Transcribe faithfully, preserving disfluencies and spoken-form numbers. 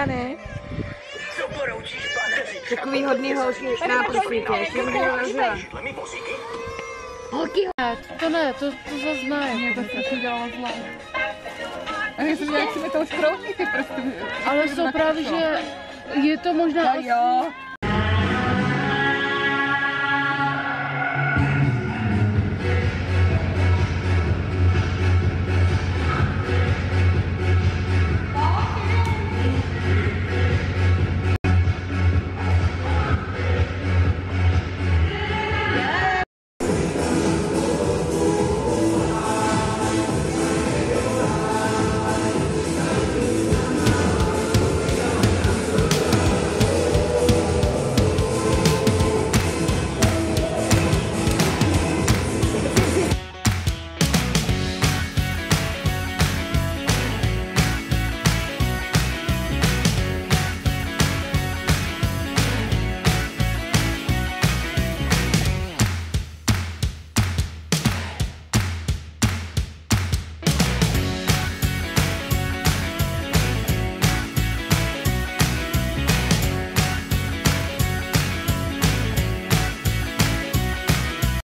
strany. Takový hodný holky náprosníky, ještě můžu rozdělat. Holky, to ne, to, to zase ne. Mě to strašně dělalo zlá. A myslím, že jak si mi to už kroutí ty prsty. Ale jsou právě, že je to možná... Jo.